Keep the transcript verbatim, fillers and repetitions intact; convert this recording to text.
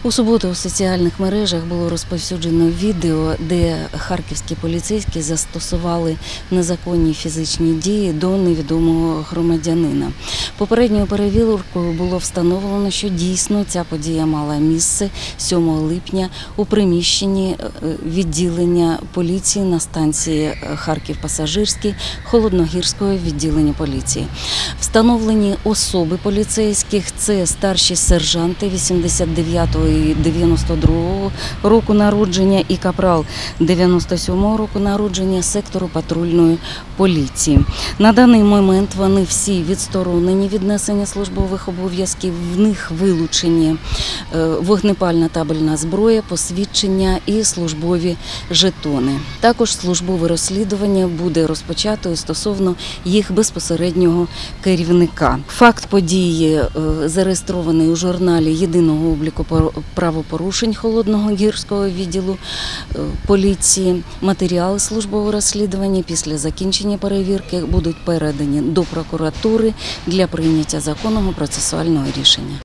У суботу у соціальних мережах було розповсюджено відео, де харківські поліцейські застосували незаконні фізичні дії до невідомого громадянина. Попередньою перевіркою було встановлено, що дійсно ця подія мала місце сьомого липня у приміщенні відділення поліції на станції Харків-Пасажирський Холодногірського відділення поліції. Встановлені особи поліцейських – це старші сержанти вісімдесят дев'ятого і дев'яносто другого року народження і капрал дев'яносто сьомого року народження сектору патрульної поліції. На даний момент вони всі відсторонені від несення службових обов'язків, в них вилучені вогнепальна табельна зброя, посвідчення і службові жетони. Також службове розслідування буде розпочато стосовно їх безпосереднього керівника. Факт події зареєстрований у журналі єдиного обліку правопорушень Холодногірського відділу поліції. Матеріали службового розслідування після закінчення перевірки будуть передані до прокуратури для прийняття законного процесуального рішення.